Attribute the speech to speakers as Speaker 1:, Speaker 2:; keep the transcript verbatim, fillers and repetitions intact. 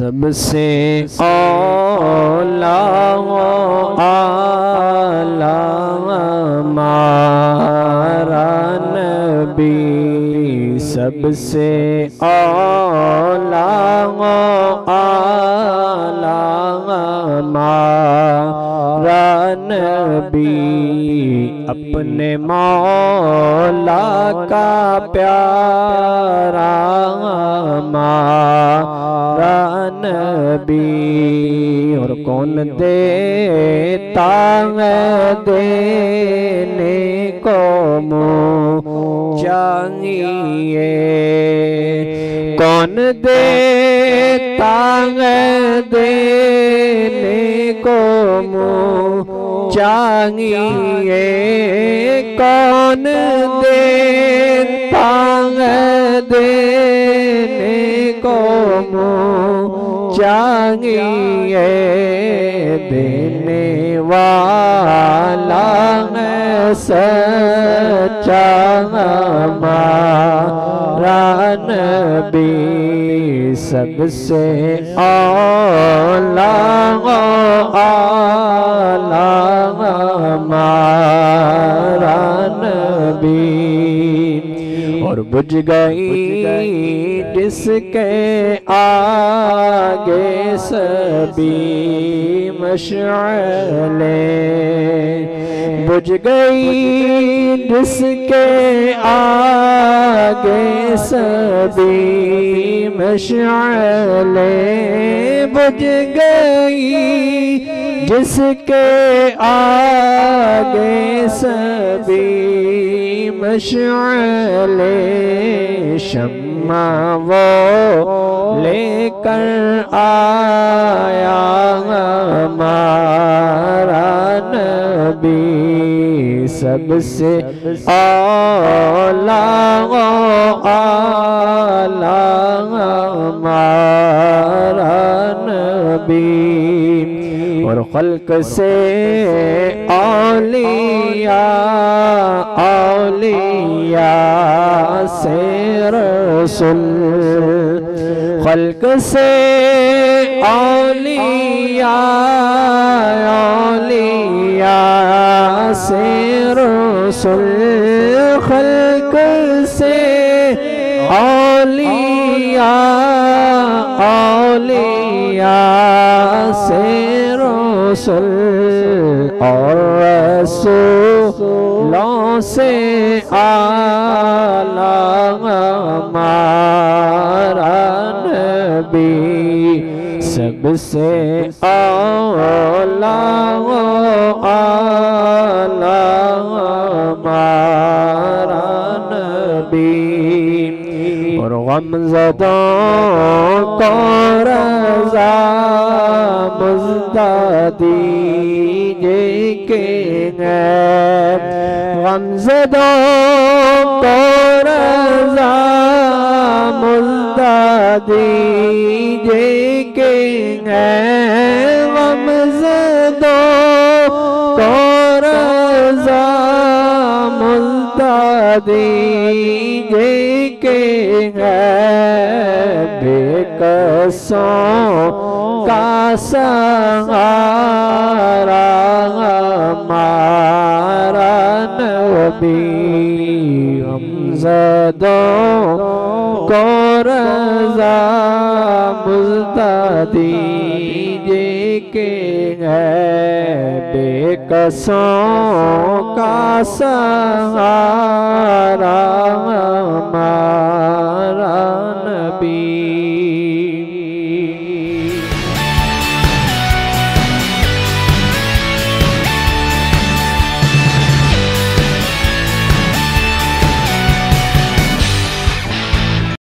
Speaker 1: सबसे औला आला हमारा नबी, सबसे औला आला हमारा नबी, अपने मौला का प्यारा हमारा नबी। और कौन देता है देने को मुँह चाहिए, कौन देता है देने को मुँह चाहिए, कौन देता है देने को मुँह चाहिए, देने वाला है सच्चा हमारा नबी, सबसे औला आला हमारा नबी। और बुझ गई जिसके आगे सभी मशअलें, बुझ गई जिसके आगे सभी मशअलें, बुझ गई जिसके आगे सभी मशअलें, शम्मा वो लेकर आया हमारा नबी, सबसे औला आला हमारा नबी। और खल्क से औलिया औलिया से रसूल, खल्क से औलिया औलिया से रसूल, खल्क से औलिया औलिया से रसूल, और रसूलों से आला हमारा नबी, सबसे औला आला हमारा नबी। और गमज़दों को रज़ा मुज़्दा दीजिए के हैं, गमज़दों को रज़ा मुज़्दा दीजिए के हैं, गमज़दों को रज़ा मुज़्दा दीजिए के हैं, बेकसों का सहारा हमारा नबी, गमज़दों को रज़ा मुज़्दा दीजिए के हैं, बेकसों का सहारा हमारा